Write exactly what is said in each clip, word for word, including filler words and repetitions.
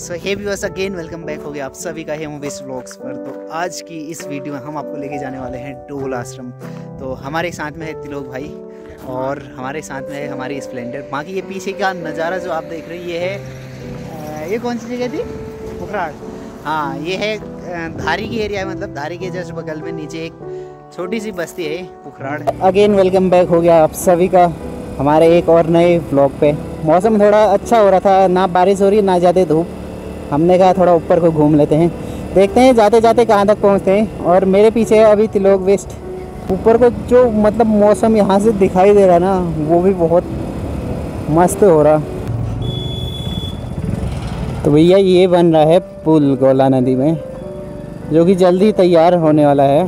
सो hey viewers again welcome back हो गया आप सभी का है मूवीज व्लॉग्स पर। तो आज की इस वीडियो में हम आपको लेके जाने वाले हैं डोल आश्रम। तो हमारे साथ में है तिलोक भाई और हमारे साथ में है हमारी स्प्लेंडर। बाकी ये पीछे का नज़ारा जो आप देख रहे हैं ये है, ये कौन सी जगह थी? पुखराड़। हाँ, ये है धारी की एरिया है, मतलब धारी के जस्ट बगल में नीचे एक छोटी सी बस्ती है पुखराड़। अगेन वेलकम बैक हो गया आप सभी का हमारे एक और नए व्लॉग पे। मौसम थोड़ा अच्छा हो रहा था, ना बारिश हो रही ना ज़्यादा धूप। हमने कहा थोड़ा ऊपर को घूम लेते हैं, देखते हैं जाते जाते कहाँ तक पहुँचते हैं। और मेरे पीछे अभी तिलोक वेस्ट। ऊपर को जो मतलब मौसम यहाँ से दिखाई दे रहा ना, वो भी बहुत मस्त हो रहा। तो भैया ये बन रहा है पुल गोला नदी में, जो कि जल्दी तैयार होने वाला है।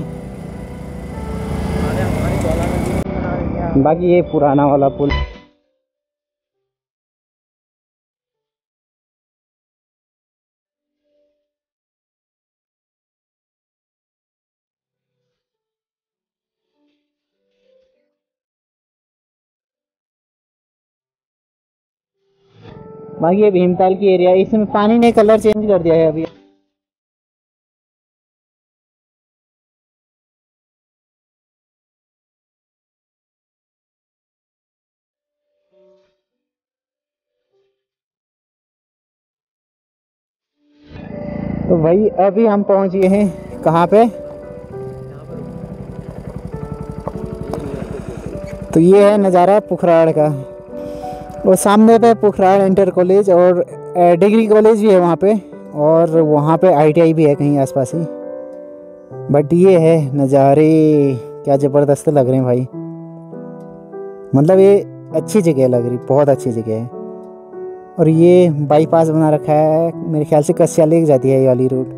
बाकी ये पुराना वाला पुल। बाकी ये भीमताल की एरिया, इसमें पानी ने कलर चेंज कर दिया है अभी। तो भाई अभी हम पहुंच गए हैं कहाँ पे? तो ये है नज़ारा पुखराड़ का। और सामने पे पुखराड़ इंटर कॉलेज और डिग्री कॉलेज भी है वहाँ पे, और वहाँ पे आईटीआई भी है कहीं आसपास ही। बट ये है नज़ारे क्या ज़बरदस्त लग रहे हैं भाई। मतलब ये अच्छी जगह लग रही, बहुत अच्छी जगह है। और ये बाईपास बना रखा है, मेरे ख्याल से कस्या लेक जाती है ये वाली रोड।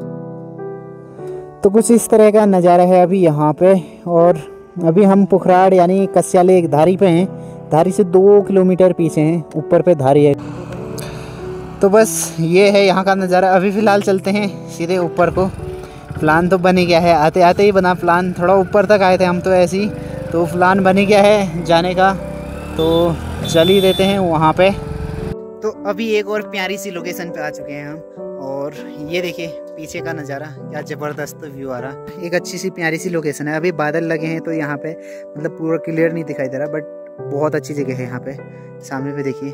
तो कुछ इस तरह का नज़ारा है अभी यहाँ पे। और अभी हम पुखराड़ यानी कस्या लेक धारी पे हैं। धारी से दो किलोमीटर पीछे हैं, ऊपर पे धारी है। तो बस ये है यहाँ का नज़ारा। अभी फ़िलहाल चलते हैं सीधे ऊपर को। प्लान तो बन ही गया है, आते आते ही बना प्लान। थोड़ा ऊपर तक आए थे हम तो ऐसे ही, तो प्लान बन ही गया है जाने का। तो चल ही देते हैं वहाँ पे। तो अभी एक और प्यारी सी लोकेशन पे आ चुके हैं हम। और ये देखिए पीछे का नज़ारा, क्या ज़बरदस्त व्यू आ रहा। एक अच्छी सी प्यारी सी लोकेशन है। अभी बादल लगे हैं तो यहाँ पे मतलब पूरा क्लियर नहीं दिखाई दे रहा, बट बहुत अच्छी जगह है यहाँ पे। सामने पे देखिए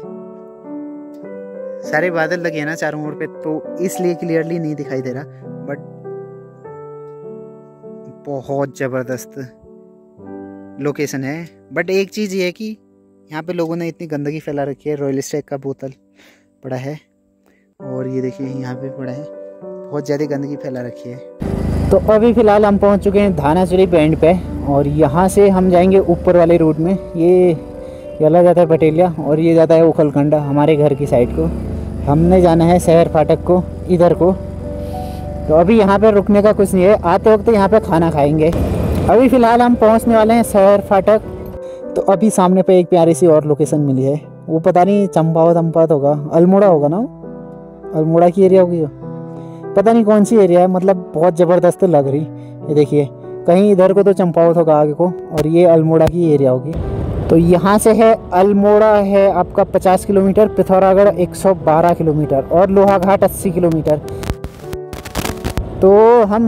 सारे बादल लगे हैं ना चारों ओर पे, तो इसलिए क्लियरली नहीं दिखाई दे रहा, बट बहुत ज़बरदस्त लोकेशन है। बट एक चीज़ ये है कि यहाँ पे लोगों ने इतनी गंदगी फैला रखी है। रॉयल स्टैग का बोतल पड़ा है, और ये देखिए यहाँ पे पड़ा है, बहुत ज़्यादा गंदगी फैला रखी है। तो अभी फ़िलहाल हम पहुँच चुके हैं धानाचूरी बैंड पे, और यहाँ से हम जाएंगे ऊपर वाले रूट में। ये वाला जाता है पटेलिया, और ये जाता है उखलखंडा हमारे घर की साइड को। हमने जाना है शहर फाटक को, इधर को। तो अभी यहाँ पे रुकने का कुछ नहीं है, आते वक्त यहाँ पे खाना खाएंगे। अभी फ़िलहाल हम पहुँचने वाले हैं शहर फाटक। तो अभी सामने पे एक प्यारी सी और लोकेशन मिली है, वो पता नहीं चंपावत चंपावत होगा, अल्मोड़ा होगा ना, अल्मोड़ा की एरिया होगी, पता नहीं कौन सी एरिया है। मतलब बहुत ज़बरदस्त लग रही। ये देखिए कहीं इधर को तो चंपावत होगा आगे को, और ये अल्मोड़ा की एरिया होगी। तो यहाँ से है अल्मोड़ा है आपका पचास किलोमीटर, पिथौरागढ़ एक सौ बारह किलोमीटर, और लोहाघाट अस्सी किलोमीटर। तो हम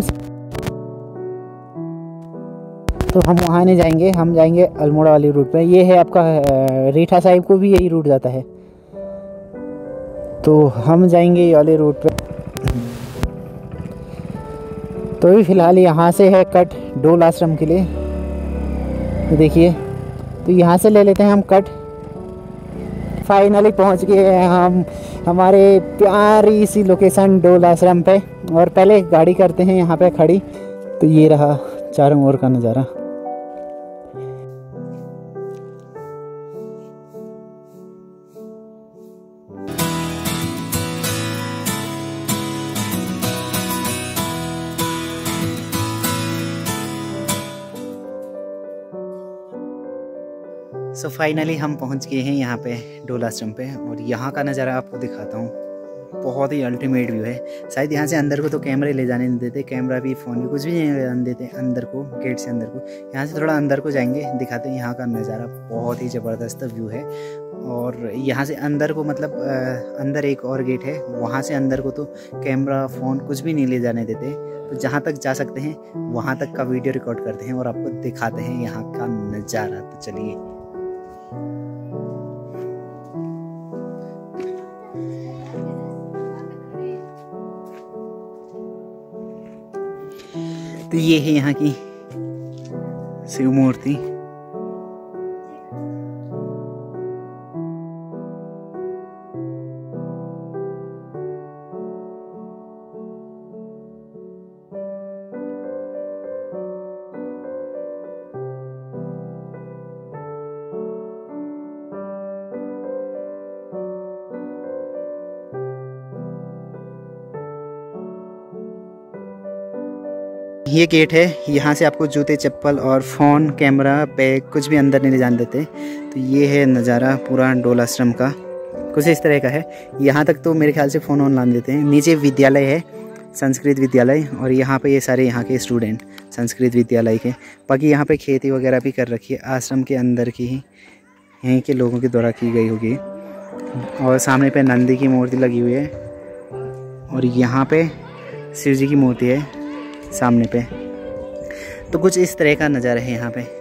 तो हम वहाँ नहीं जाएंगे, हम जाएंगे अल्मोड़ा वाली रूट पे। ये है आपका रीठा साहिब को भी यही रूट जाता है, तो हम जाएंगे ये वाले रूट पे। तो भी फ़िलहाल यहाँ से है कट डोल आश्रम के लिए। तो देखिए, तो यहाँ से ले लेते हैं हम कट। फाइनली पहुँच गए हैं हम हमारे प्यारी सी लोकेशन डोल आश्रम पे। और पहले गाड़ी करते हैं यहाँ पे खड़ी। तो ये रहा चारों ओर का नज़ारा। सो फाइनली हम पहुंच गए हैं यहाँ पे डोल आश्रम पे, और यहाँ का नज़ारा आपको दिखाता हूँ। बहुत ही अल्टीमेट व्यू है। शायद यहाँ से अंदर को तो कैमरे ले जाने नहीं देते, कैमरा भी फ़ोन भी कुछ भी नहीं ले जाने देते अंदर को, गेट से अंदर को। यहाँ से थोड़ा अंदर को जाएंगे, दिखाते हैं यहाँ का नज़ारा, बहुत ही ज़बरदस्त व्यू है। और यहाँ से अंदर को मतलब आ, अंदर एक और गेट है, वहाँ से अंदर को तो कैमरा फ़ोन कुछ भी नहीं ले जाने देते। तो जहाँ तक जा सकते हैं वहाँ तक का वीडियो रिकॉर्ड करते हैं और आपको दिखाते हैं यहाँ का नज़ारा। तो चलिए, तो ये है यहाँ की शिव मूर्ति। ये गेट है, यहाँ से आपको जूते चप्पल और फ़ोन कैमरा बैग कुछ भी अंदर नहीं ले जाने देते। तो ये है नज़ारा पूरा डोल आश्रम का, कुछ इस तरह का है। यहाँ तक तो मेरे ख्याल से फ़ोन ऑन लाने देते हैं। नीचे विद्यालय है, संस्कृत विद्यालय, और यहाँ पे ये सारे यहाँ के स्टूडेंट संस्कृत विद्यालय के। बाकी यहाँ पे खेती वगैरह भी कर रखी है, आश्रम के अंदर की ही यहीं के लोगों के द्वारा की गई होगी। और सामने पे नंदी की मूर्ति लगी हुई है और यहाँ पे शिव जी की मूर्ति है सामने पे। तो कुछ इस तरह का नज़ारा है यहाँ पे।